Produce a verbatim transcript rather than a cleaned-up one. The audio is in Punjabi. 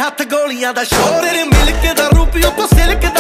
ਹੱਥ ਗੋਲੀਆਂ ਦਾ ਸ਼ੋਰ, ਤੇਰੇ ਮਿਲਕ ਦਾ ਰੂਪ ਉਤੋਂ ਸਿਲਕ